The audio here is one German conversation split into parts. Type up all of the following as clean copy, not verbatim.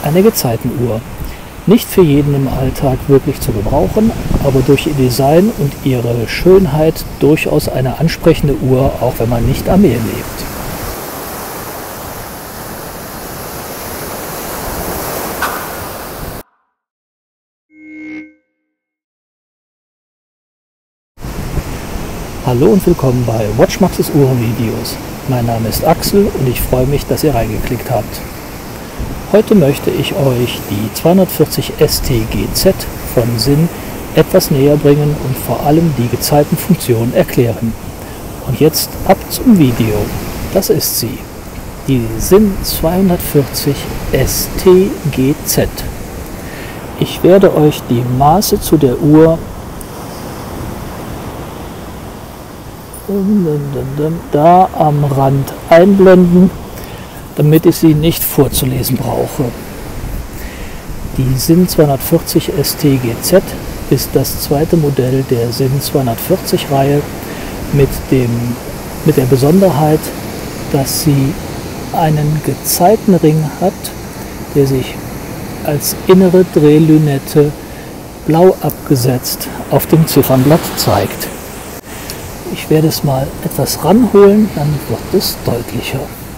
eine Gezeitenuhr. Nicht für jeden im Alltag wirklich zu gebrauchen, aber durch ihr Design und ihre Schönheit durchaus eine ansprechende Uhr, auch wenn man nicht am Meer lebt. Hallo und willkommen bei Watchmax's Uhrenvideos. Mein Name ist Axel und ich freue mich, dass ihr reingeklickt habt. Heute möchte ich euch die 240 ST-GZ von Sinn etwas näher bringen und vor allem die Gezeitenfunktion erklären. Und jetzt ab zum Video. Das ist sie, die Sinn 240 ST-GZ. Ich werde euch die Maße zu der Uhr da am Rand einblenden, damit ich sie nicht vorzulesen brauche. Die Sinn 240 ST-GZ ist das zweite Modell der Sinn 240 Reihe mit der Besonderheit, dass sie einen Gezeitenring hat, der sich als innere Drehlünette blau abgesetzt auf dem Ziffernblatt zeigt. Ich werde es mal etwas ranholen, dann wird es deutlicher.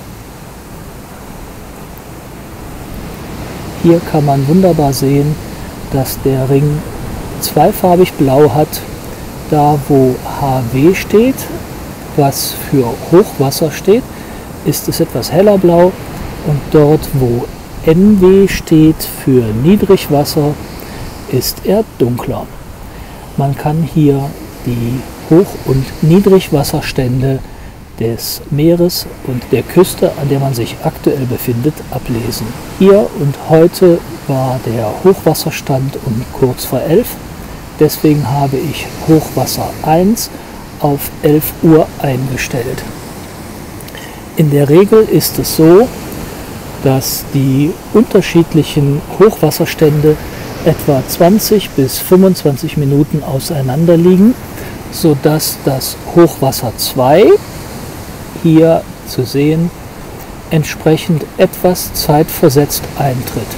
Hier kann man wunderbar sehen, dass der Ring zweifarbig blau hat. Da wo HW steht, was für Hochwasser steht, ist es etwas heller blau, und dort wo NW steht für Niedrigwasser, ist er dunkler. Man kann hier die Hoch- und Niedrigwasserstände des Meeres und der Küste, an der man sich aktuell befindet, ablesen. Hier und heute war der Hochwasserstand um kurz vor 11. Deswegen habe ich Hochwasser 1 auf 11 Uhr eingestellt. In der Regel ist es so, dass die unterschiedlichen Hochwasserstände etwa 20 bis 25 Minuten auseinander liegen, sodass das Hochwasser 2, hier zu sehen, entsprechend etwas zeitversetzt eintritt.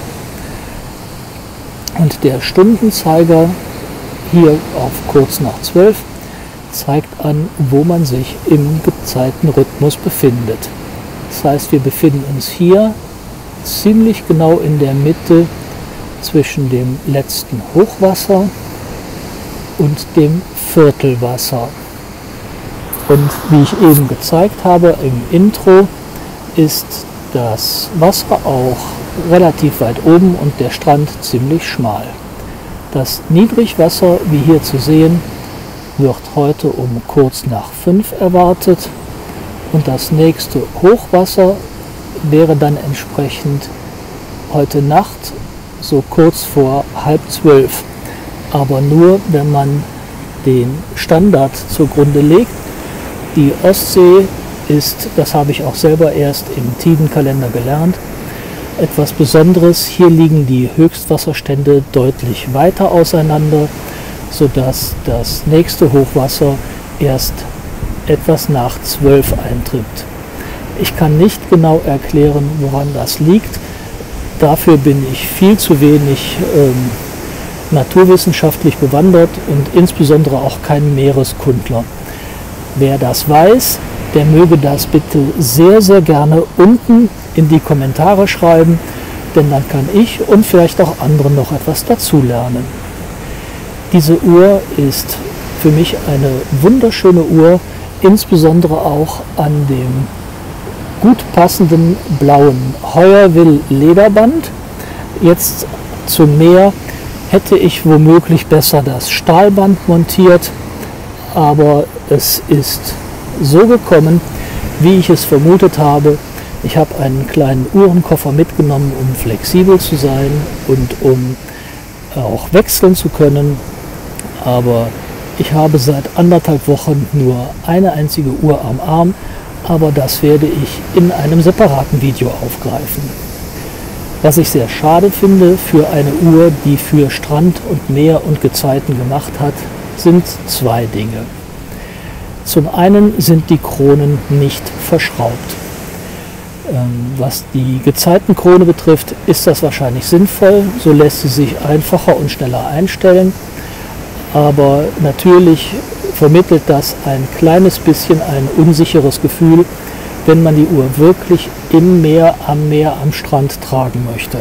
Und der Stundenzeiger hier auf kurz nach 12 zeigt an, wo man sich im Gezeitenrhythmus befindet. Das heißt, wir befinden uns hier ziemlich genau in der Mitte zwischen dem letzten Hochwasser und dem Viertelwasser. Und wie ich eben gezeigt habe im Intro, ist das Wasser auch relativ weit oben und der Strand ziemlich schmal. Das Niedrigwasser, wie hier zu sehen, wird heute um kurz nach 5 erwartet, und das nächste Hochwasser wäre dann entsprechend heute Nacht so kurz vor 11:30. Aber nur, wenn man den Standard zugrunde legt. Die Ostsee ist, das habe ich auch selber erst im Tidenkalender gelernt, etwas Besonderes. Hier liegen die Höchstwasserstände deutlich weiter auseinander, sodass das nächste Hochwasser erst etwas nach 12 eintritt. Ich kann nicht genau erklären, woran das liegt. Dafür bin ich viel zu wenig naturwissenschaftlich bewandert und insbesondere auch kein Meereskundler. Wer das weiß, der möge das bitte sehr, sehr gerne unten in die Kommentare schreiben, denn dann kann ich und vielleicht auch andere noch etwas dazulernen. Diese Uhr ist für mich eine wunderschöne Uhr, insbesondere auch an dem gut passenden blauen Heuerwill Lederband. Jetzt zum Meer hätte ich womöglich besser das Stahlband montiert, aber es ist so gekommen, wie ich es vermutet habe. Ich habe einen kleinen Uhrenkoffer mitgenommen, um flexibel zu sein und um auch wechseln zu können, aber ich habe seit 1,5 Wochen nur eine einzige Uhr am Arm, aber das werde ich in einem separaten Video aufgreifen. Was ich sehr schade finde für eine Uhr, die für Strand und Meer und Gezeiten gemacht hat, sind zwei Dinge. Zum einen sind die Kronen nicht verschraubt. Was die Gezeitenkrone betrifft, ist das wahrscheinlich sinnvoll. So lässt sie sich einfacher und schneller einstellen. Aber natürlich vermittelt das ein kleines bisschen ein unsicheres Gefühl, wenn man die Uhr wirklich im Meer, am Strand tragen möchte.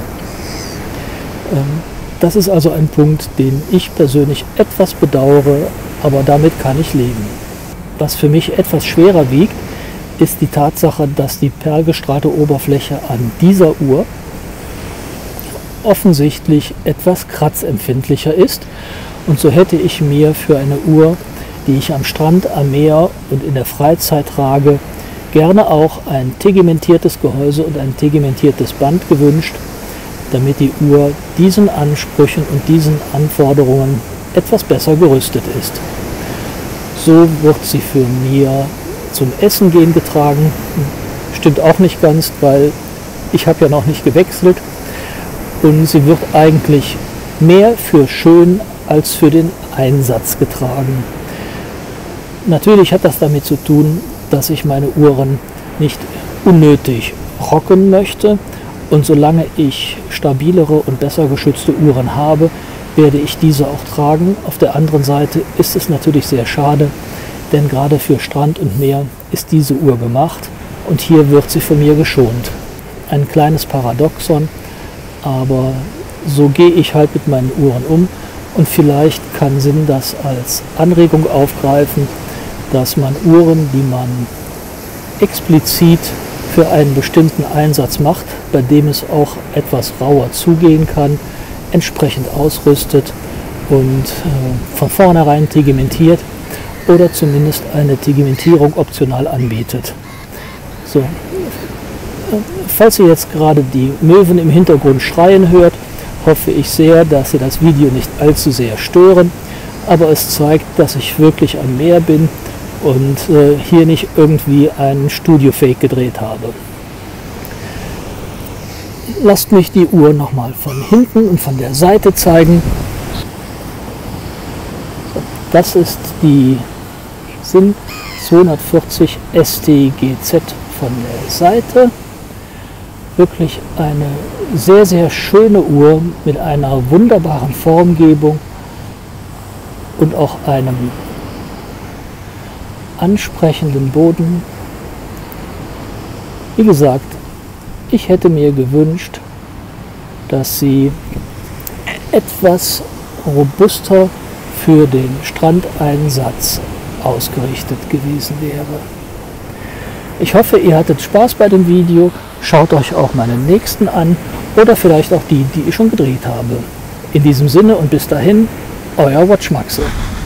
Das ist also ein Punkt, den ich persönlich etwas bedauere, aber damit kann ich leben. Was für mich etwas schwerer wiegt, ist die Tatsache, dass die perlgestrahlte Oberfläche an dieser Uhr offensichtlich etwas kratzempfindlicher ist. Und so hätte ich mir für eine Uhr, die ich am Strand, am Meer und in der Freizeit trage, gerne auch ein tegimentiertes Gehäuse und ein tegimentiertes Band gewünscht, damit die Uhr diesen Ansprüchen und diesen Anforderungen etwas besser gerüstet ist. So wird sie für mir zum Essen gehen getragen. Stimmt auch nicht ganz, weil ich habe ja noch nicht gewechselt. Und sie wird eigentlich mehr für schön als für den Einsatz getragen. Natürlich hat das damit zu tun, dass ich meine Uhren nicht unnötig rocken möchte. Und solange ich stabilere und besser geschützte Uhren habe, werde ich diese auch tragen. Auf der anderen Seite ist es natürlich sehr schade, denn gerade für Strand und Meer ist diese Uhr gemacht und hier wird sie von mir geschont. Ein kleines Paradoxon, aber so gehe ich halt mit meinen Uhren um und vielleicht kann Sinn das als Anregung aufgreifen, dass man Uhren, die man explizit für einen bestimmten Einsatz macht, bei dem es auch etwas rauer zugehen kann, entsprechend ausrüstet und von vornherein tegimentiert oder zumindest eine Tegimentierung optional anbietet. So. Falls ihr jetzt gerade die Möwen im Hintergrund schreien hört, hoffe ich sehr, dass sie das Video nicht allzu sehr stören, aber es zeigt, dass ich wirklich am Meer bin und hier nicht irgendwie einen Studio-Fake gedreht habe. Lasst mich die Uhr nochmal von hinten und von der Seite zeigen. Das ist die SIN 240 STGZ von der Seite. Wirklich eine sehr, sehr schöne Uhr mit einer wunderbaren Formgebung und auch einem ansprechenden Boden. Wie gesagt, ich hätte mir gewünscht, dass sie etwas robuster für den Strandeinsatz ausgerichtet gewesen wäre. Ich hoffe, ihr hattet Spaß bei dem Video. Schaut euch auch meine nächsten an oder vielleicht auch die, die ich schon gedreht habe. In diesem Sinne und bis dahin, euer Watchmaxe.